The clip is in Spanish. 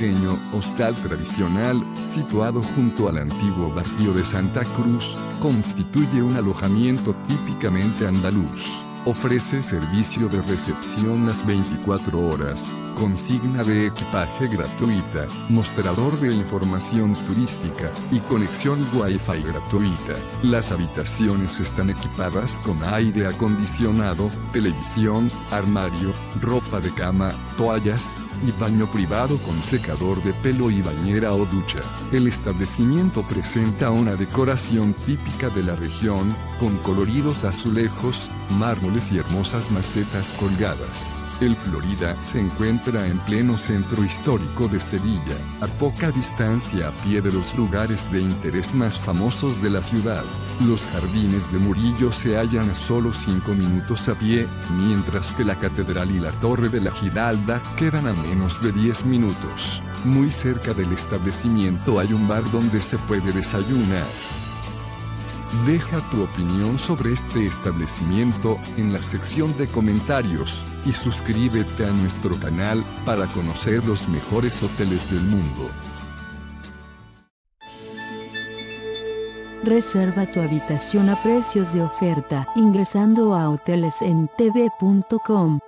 pequeño hostal tradicional, situado junto al antiguo barrio de Santa Cruz, constituye un alojamiento típicamente andaluz. Ofrece servicio de recepción las 24 horas, consigna de equipaje gratuita, mostrador de información turística y conexión Wi-Fi gratuita. Las habitaciones están equipadas con aire acondicionado, televisión, armario, ropa de cama, toallas y baño privado con secador de pelo y bañera o ducha. El establecimiento presenta una decoración típica de la región, con coloridos azulejos, mármoles y hermosas macetas colgadas. El Florida se encuentra en pleno centro histórico de Sevilla, a poca distancia a pie de los lugares de interés más famosos de la ciudad. Los jardines de Murillo se hallan a solo 5 minutos a pie, mientras que la catedral y la torre de la Giralda quedan a menos de 10 minutos. Muy cerca del establecimiento hay un bar donde se puede desayunar. Deja tu opinión sobre este establecimiento en la sección de comentarios y suscríbete a nuestro canal para conocer los mejores hoteles del mundo. Reserva tu habitación a precios de oferta ingresando a hotelesentv.com.